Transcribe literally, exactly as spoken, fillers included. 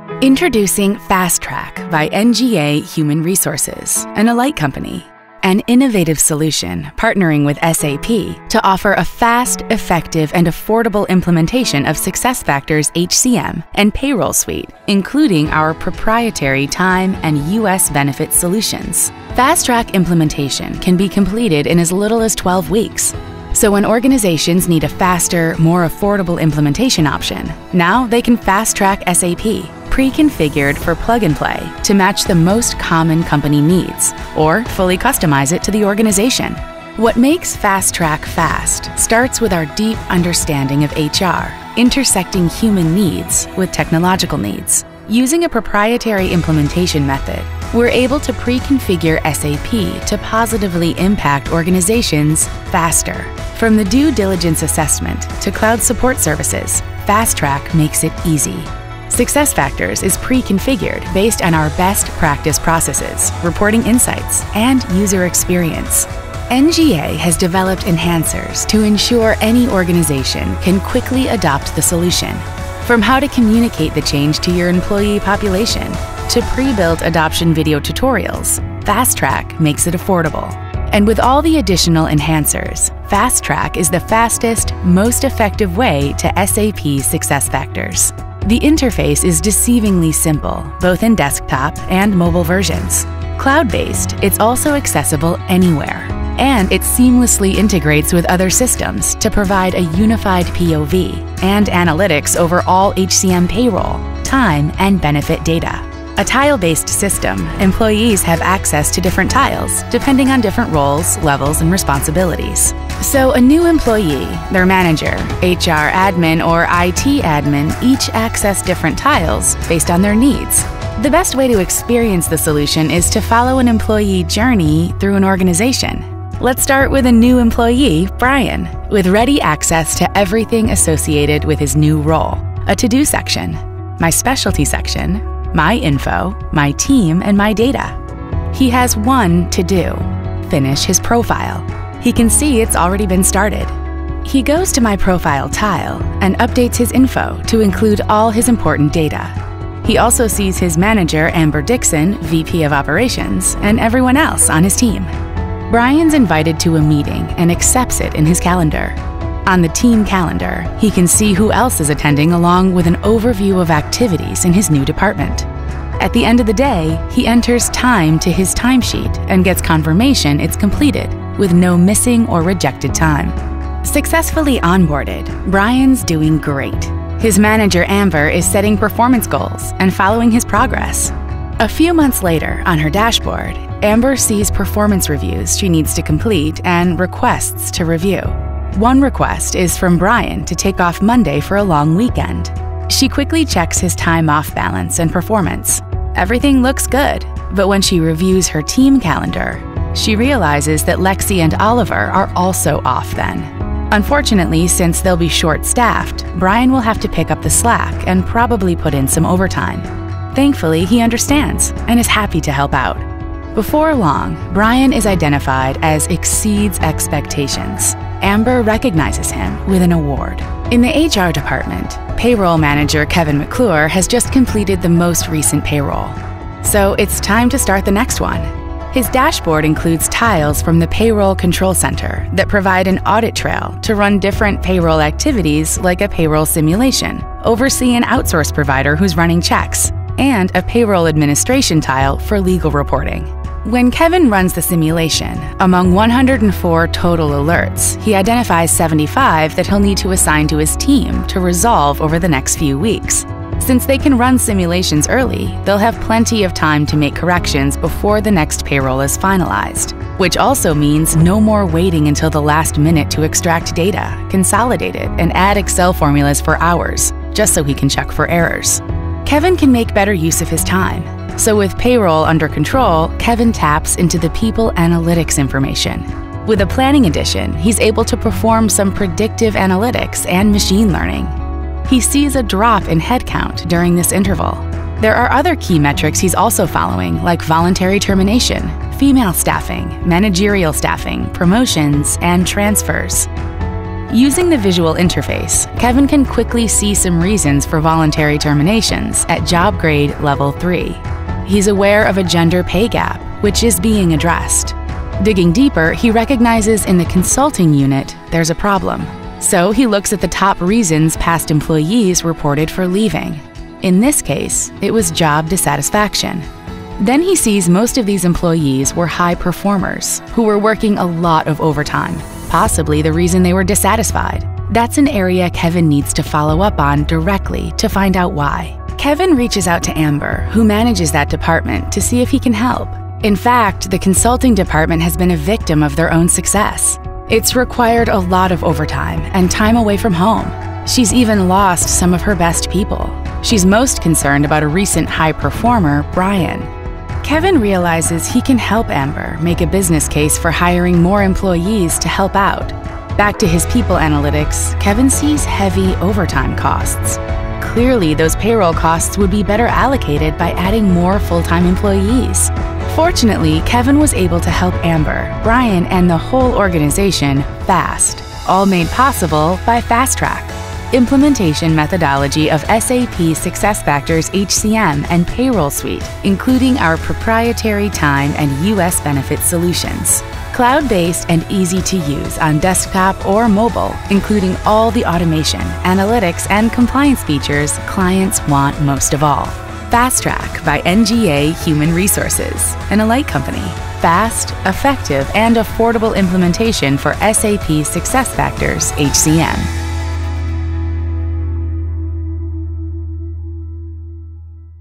Introducing FastTrack by N G A H Human Resources, an Alight company, an innovative solution partnering with S A P to offer a fast, effective, and affordable implementation of SuccessFactors H C M and payroll suite, including our proprietary time and U S benefit solutions. FastTrack implementation can be completed in as little as twelve weeks. So when organizations need a faster, more affordable implementation option, now they can fast-track S A P, pre-configured for plug-and-play to match the most common company needs, or fully customize it to the organization. What makes FastTrack fast starts with our deep understanding of H R, intersecting human needs with technological needs. Using a proprietary implementation method, we're able to pre-configure S A P to positively impact organizations faster. From the due diligence assessment to cloud support services, FastTrack makes it easy. SuccessFactors is pre-configured based on our best practice processes, reporting insights, and user experience. N G A has developed enhancers to ensure any organization can quickly adopt the solution. From how to communicate the change to your employee population to pre-built adoption video tutorials, FastTrack makes it affordable. And with all the additional enhancers, FastTrack is the fastest, most effective way to S A P SuccessFactors. The interface is deceivingly simple, both in desktop and mobile versions. Cloud-based, it's also accessible anywhere. And it seamlessly integrates with other systems to provide a unified P O V and analytics over all H C M payroll, time, and benefit data. A tile-based system, employees have access to different tiles depending on different roles, levels, and responsibilities. So a new employee, their manager, H R admin, or I T admin each access different tiles based on their needs. The best way to experience the solution is to follow an employee journey through an organization. Let's start with a new employee, Brian, with ready access to everything associated with his new role. A to-do section, my specialty section, my info, my team, and my data. He has one to-do: finish his profile. He can see it's already been started. He goes to my profile tile and updates his info to include all his important data. He also sees his manager, Amber Dixon, V P of Operations, and everyone else on his team. Brian's invited to a meeting and accepts it in his calendar. On the team calendar, he can see who else is attending along with an overview of activities in his new department. At the end of the day, he enters time to his timesheet and gets confirmation it's completed with no missing or rejected time. Successfully onboarded, Brian's doing great. His manager, Amber, is setting performance goals and following his progress. A few months later, on her dashboard, Amber sees performance reviews she needs to complete and requests to review. One request is from Brian to take off Monday for a long weekend. She quickly checks his time off balance and performance. Everything looks good, but when she reviews her team calendar, she realizes that Lexi and Oliver are also off then. Unfortunately, since they'll be short-staffed, Brian will have to pick up the slack and probably put in some overtime. Thankfully, he understands and is happy to help out. Before long, Brian is identified as exceeds expectations. Amber recognizes him with an award. In the H R department, payroll manager Kevin McClure has just completed the most recent payroll. So it's time to start the next one. His dashboard includes tiles from the Payroll Control Center that provide an audit trail to run different payroll activities like a payroll simulation, oversee an outsource provider who's running checks, and a payroll administration tile for legal reporting. When Kevin runs the simulation, among one hundred four total alerts, he identifies seventy-five that he'll need to assign to his team to resolve over the next few weeks. Since they can run simulations early, they'll have plenty of time to make corrections before the next payroll is finalized, which also means no more waiting until the last minute to extract data, consolidate it, and add Excel formulas for hours, just so he can check for errors. Kevin can make better use of his time. So with payroll under control, Kevin taps into the people analytics information. With a planning edition, he's able to perform some predictive analytics and machine learning. He sees a drop in headcount during this interval. There are other key metrics he's also following, like voluntary termination, female staffing, managerial staffing, promotions, and transfers. Using the visual interface, Kevin can quickly see some reasons for voluntary terminations at job grade level three. He's aware of a gender pay gap, which is being addressed. Digging deeper, he recognizes in the consulting unit there's a problem. So he looks at the top reasons past employees reported for leaving. In this case, it was job dissatisfaction. Then he sees most of these employees were high performers who were working a lot of overtime, possibly the reason they were dissatisfied. That's an area Kevin needs to follow up on directly to find out why. Kevin reaches out to Amber, who manages that department, to see if he can help. In fact, the consulting department has been a victim of their own success. It's required a lot of overtime and time away from home. She's even lost some of her best people. She's most concerned about a recent high performer, Brian. Kevin realizes he can help Amber make a business case for hiring more employees to help out. Back to his people analytics, Kevin sees heavy overtime costs. Clearly, those payroll costs would be better allocated by adding more full-time employees. Fortunately, Kevin was able to help Amber, Brian, and the whole organization fast, all made possible by FastTrack, implementation methodology of S A P SuccessFactors H C M and Payroll Suite, including our proprietary time and U S benefit solutions. Cloud-based and easy to use on desktop or mobile, including all the automation, analytics, and compliance features clients want most of all. FastTrack by N G A Human Resources, an Alight company. Fast, effective, and affordable implementation for S A P SuccessFactors H C M.